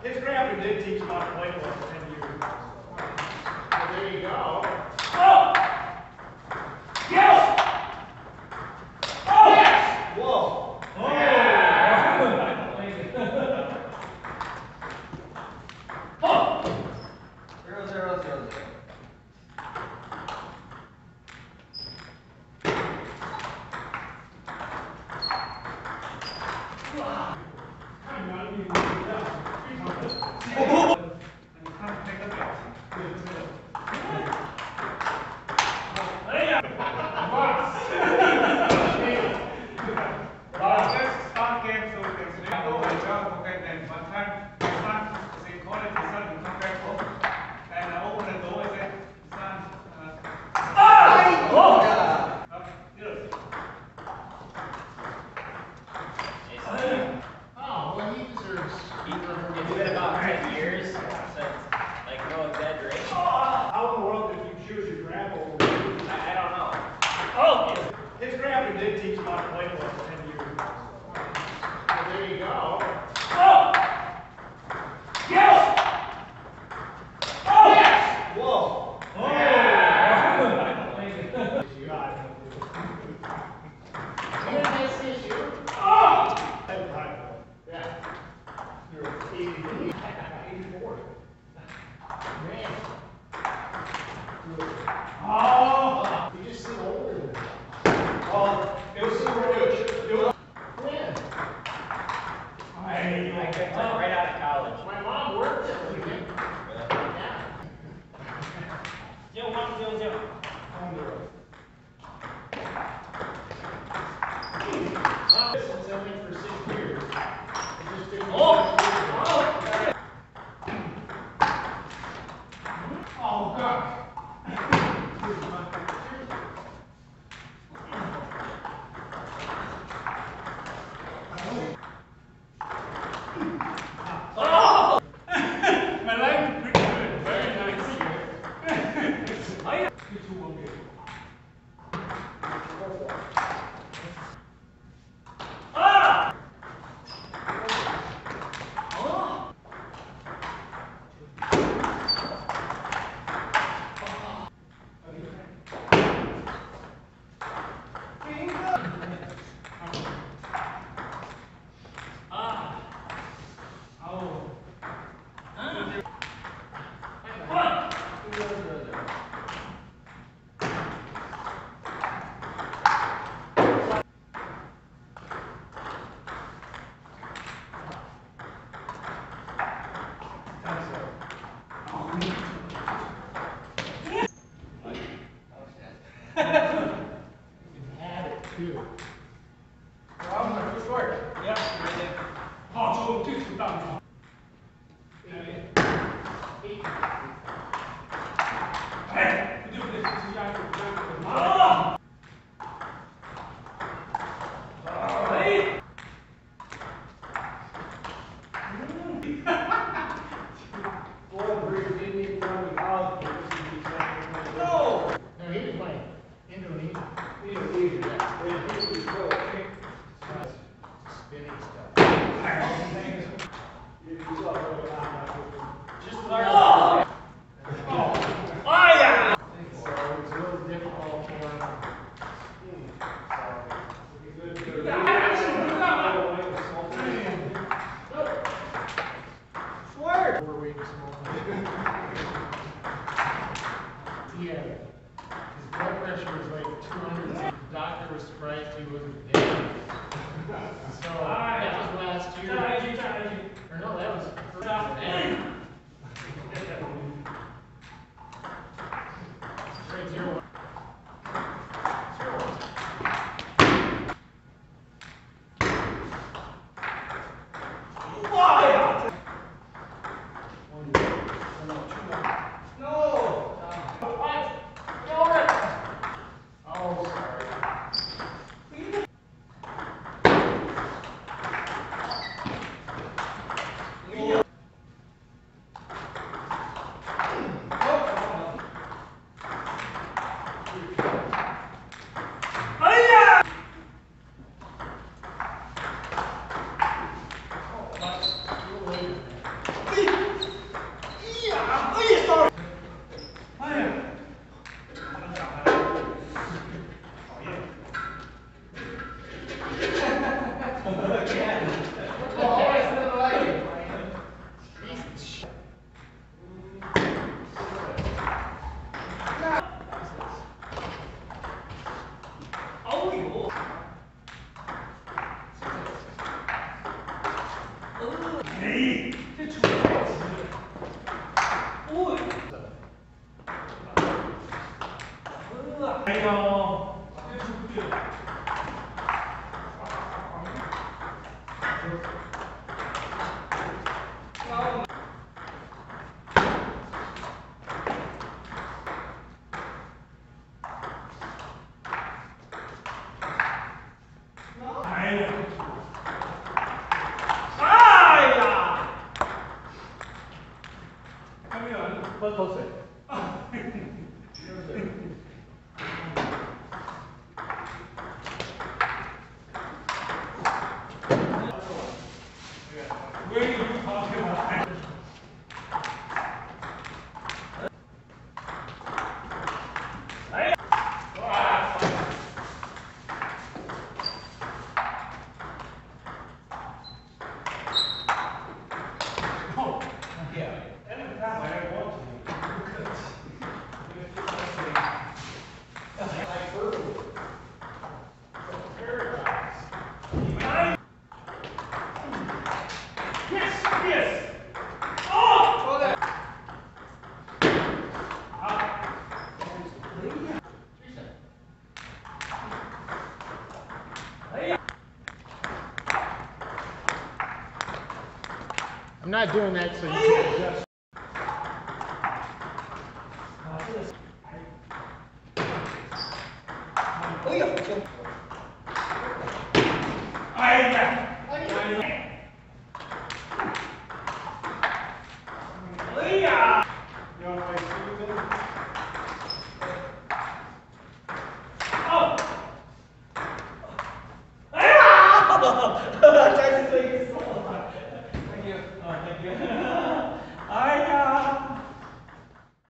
His grandpa did teach him how to play for 10 years ago. Well, there you go. Oh! Yes! Oh! Yes! Whoa! Oh! Oh! 0, 0, 0, 0. His grandpa did teach him how to play for 10 years ago. Well, there you go. Oh! Yes! Oh! Yes! Whoa! Oh! You got a nice issue. Oh! Yeah. You're 84. Man. Oh! You just seem older than that. Oh, it was super good. When? I got right out of college. My mom worked there with me. Yeah. 0100. Since I went for 6 years. I just didn't. Oh, God. Oh! My life is pretty good. Very nice. I Ah! Oh! Ah! Oh! Ah! What? 0, 0, 0. Had it too. I'm gonna push forward. Yeah, right there. Oh, so two down. Hey, you do this. Oh! Hey! No! No, he was playing Indonesia. Spinning stuff. Just learn. Oh! Oh, yeah! So it's a little difficult for him. Swear! 4 weeks more. Yeah. His blood pressure was like 200. The doctor was surprised he wasn't dead. So that was last year. Or no, that was first. Right, 0, 1. Why? No! What? Oh, sorry. Where are you talking about? I'm not doing that so you can adjust.